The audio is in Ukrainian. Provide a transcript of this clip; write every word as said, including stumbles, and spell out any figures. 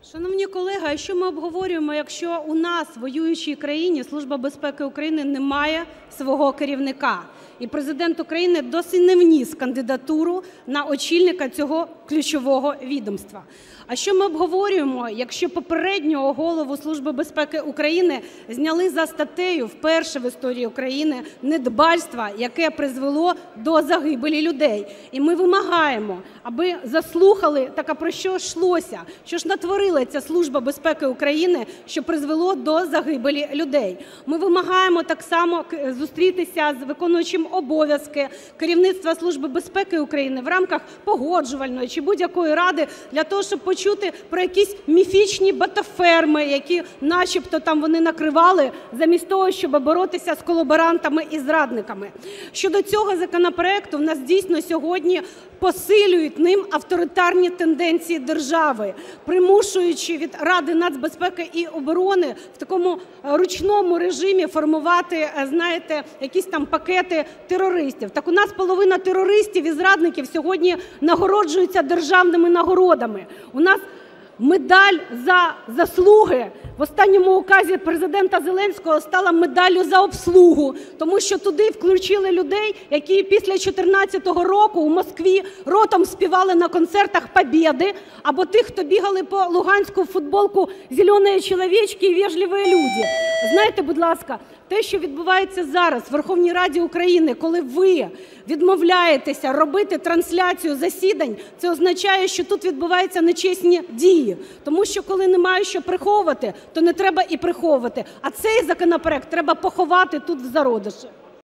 Шановні колеги, а що ми обговорюємо, якщо у нас, в воюючій країні, Служба безпеки України не має свого керівника? І Президент України досі не вніс кандидатуру на очільника цього ключового відомства. А що ми обговорюємо, якщо попереднього голову Служби безпеки України зняли за статтею вперше в історії України недбальства, яке призвело до загибелі людей? І ми вимагаємо, аби заслухали, так а про що йшлося, що ж натворила ця Служба безпеки України, що призвело до загибелі людей. Ми вимагаємо так само зустрітися з виконуючим обов'язки керівництва Служби безпеки України в рамках погоджувальної чи будь-якої ради для того, щоб почути про якісь міфічні ботаферми, які начебто там вони накривали, замість того, щоб боротися з колаборантами і зрадниками. Щодо цього законопроекту, в нас дійсно сьогодні посилюють ним авторитарні тенденції держави, примушуючи від Ради нацбезпеки і оборони в такому ручному режимі формувати, знаєте, якісь там пакети терористів. Так у нас половина терористів і зрадників сьогодні нагороджуються державними нагородами. У нас медаль за заслуги в останньому указі Президента Зеленського стала медаллю за обслугу, тому що туди включили людей, які після чотирнадцятого року у Москві ротом співали на концертах «Побєди», або тих, хто бігали по Луганську в футболку «Зеленые человечки» і «Вежливые люди». Знаєте, будь ласка, те, що відбувається зараз в Верховній Раді України, коли ви відмовляєтеся робити трансляцію засідань, це означає, що тут відбуваються нечесні дії. Тому що коли немає що приховувати, то не треба і приховувати. А цей законопроект треба поховати тут в зародиші.